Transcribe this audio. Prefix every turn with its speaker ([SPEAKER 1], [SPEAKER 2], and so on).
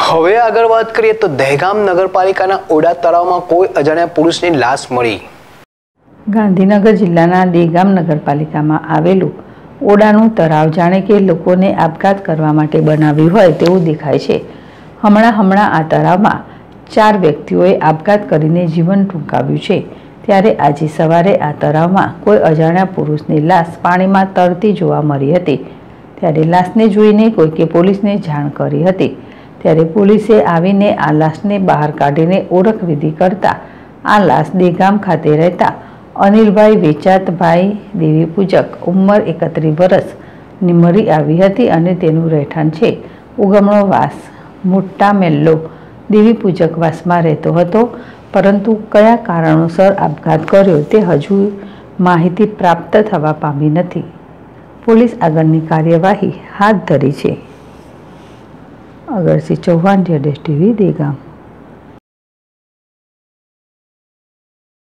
[SPEAKER 1] હવે આગળ વાત કરીએ તો દહેગામ નગરપાલિકાના ઓડા તળાવમાં કોઈ અજાણ્યા પુરુષની લાશ મળી।
[SPEAKER 2] ગાંધીનગર જિલ્લાના દહેગામ નગરપાલિકામાં આવેલું ઓડાનું તળાવ જાણે કે લોકોને આપઘાત કરવા માટે બનાવ્યું હોય તેવું દેખાય છે। હમણાં આ તળાવમાં 4 વ્યક્તિઓએ આપઘાત કરીને જીવન ટૂંકાવ્યું છે। ત્યારે આજે સવારે આ તળાવમાં કોઈ અજાણ્યા પુરુષની લાશ પાણીમાં તરતી જોવા મળી હતી। ત્યારે લાશને જોઈને કોઈકે પોલીસને જાણ કરી હતી। ત્યારે પોલીસે આવીને આ લાશને બહાર કાઢીને ઓળખવિધિ કરતા આ લાશ દહેગામ ખાતે રહેતા અનિલભાઈ વેચાતભાઈ દેવી પૂજક ઉંમર 31 વર્ષની મળી આવી હતી અને તેનું રહેઠાણ છે ઉગમણો વાસ મોટા મેલ્લો દેવી પૂજક વાસમાં રહેતો હતો, પરંતુ કયા કારણોસર આપઘાત કર્યો તે હજુ માહિતી પ્રાપ્ત થવા પામી નથી। પોલીસ આગળની કાર્યવાહી હાથ ધરી છે। અગરસિંહ ચૌહાણ, જેડેશ ટીવી, દહેગામ।